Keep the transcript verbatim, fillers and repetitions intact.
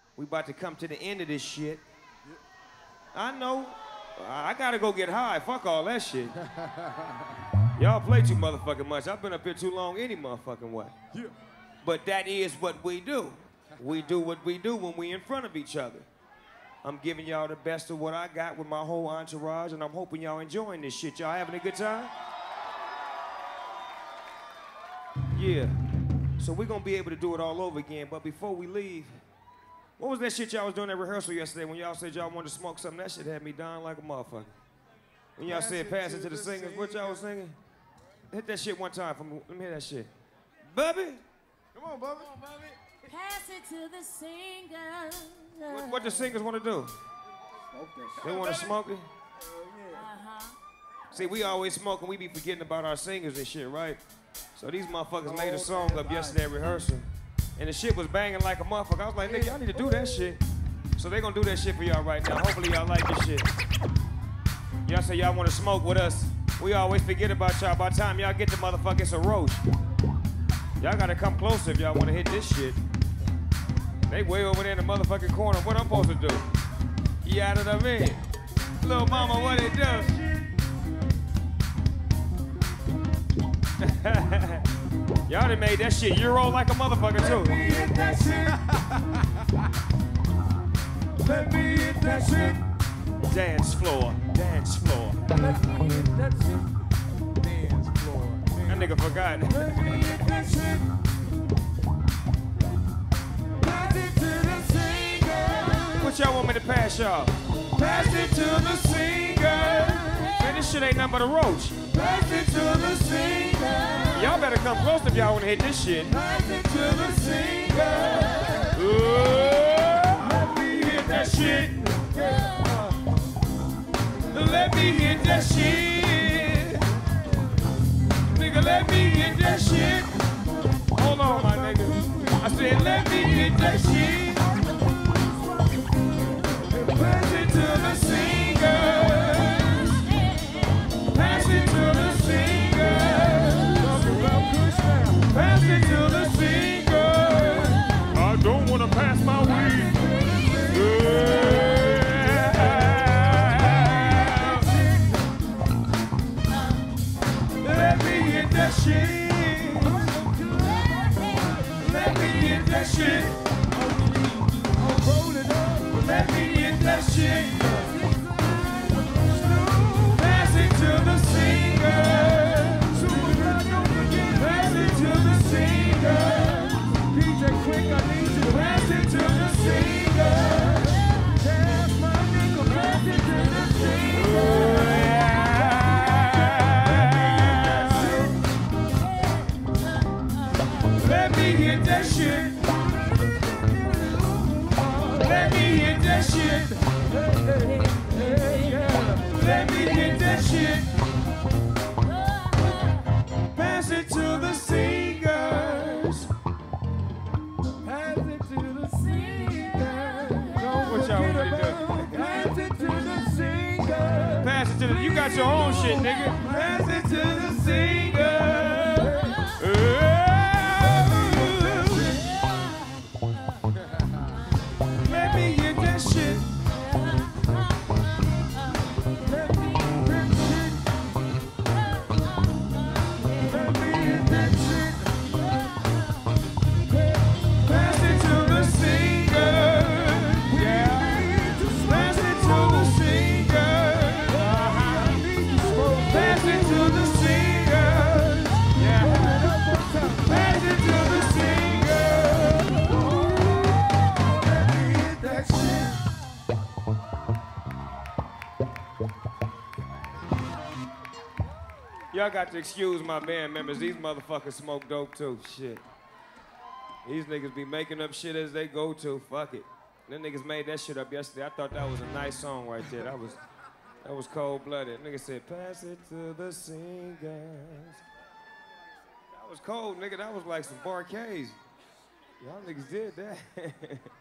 We about to come to the end of this shit. I know. I gotta go get high. Fuck all that shit. Y'all play too motherfucking much. I've been up here too long any motherfucking way. Yeah. But that is what we do. We do what we do when we in front of each other. I'm giving y'all the best of what I got with my whole entourage, and I'm hoping y'all enjoying this shit. Y'all having a good time? Yeah. So we're gonna be able to do it all over again, but before we leave, what was that shit y'all was doing at rehearsal yesterday when y'all said y'all wanted to smoke something? That shit had me dying like a motherfucker. When y'all said pass it to the singers, what y'all was singing? Hit that shit one time for me. Let me hear that shit. Bubby? Come on, Bubby. Come on, Bubby. Pass it to the singers. What, what the singers want to do? Smoke that shit. They want to smoke it? Uh-huh. See, we always smoke and we be forgetting about our singers and shit, right? So these motherfuckers made a song up yesterday at rehearsal. And the shit was banging like a motherfucker. I was like, nigga, y'all need to do that shit. So they gonna do that shit for y'all right now. Hopefully y'all like this shit. Y'all say y'all wanna smoke with us. We always forget about y'all. By the time y'all get the motherfucker, it's a roast. Y'all gotta come closer if y'all wanna hit this shit. They way over there in the motherfucking corner. What I'm supposed to do? You out of the man. Little mama, what it do? Y'all done made that shit Euro like a motherfucker too. Let me hit that shit. Let me hit that shit. Dance floor, dance floor. Let me hit that shit. Dance floor. That nigga forgot. Let me hit that shit. Pass it to the singer. What y'all want me to pass y'all? Pass it to the singer. Man, this shit ain't nothing but a roach. Pass it to the singer. Y'all better come close if y'all want to hit this shit. Pass it to the singer. Ooh. Let me hit that shit. Let me hit that shit. Nigga, let me hit that shit. Hold on, my nigga. I said, let me hit that shit. Pass it to the singers. Pass it to the singers. Pass it to the singers. I don't want to pass my weed. Yeah. Let me hit that shit. Let me hit that shit. Let me hit that shit. Pass it to the singers. Pass it to the singers. D J Quick, I need you. Pass it to the singers. Pass my nigga. Pass it to the singers. Let me hit that shit. Let me hit that shit. Let me hit that shit. Pass it to the singers. Pass it to the singers. What y'all want me to do? Pass it to the singers. Pass it to the. You got your own shit, nigga. Pass it to the singers. Let me hit that shit. Let me hit that shit. Pass it to the singers. Yeah. Pass it to the singers. Pass it to the singers. Yeah. Pass it to the singers. Let me hit that shit. Y'all got to excuse my band members. These motherfuckers smoke dope too. Shit. These niggas be making up shit as they go to. Fuck it. Them niggas made that shit up yesterday. I thought that was a nice song right there. That was that was cold-blooded. Nigga said, pass it to the singers. That was cold, nigga. That was like some Barcades. Y'all niggas did that.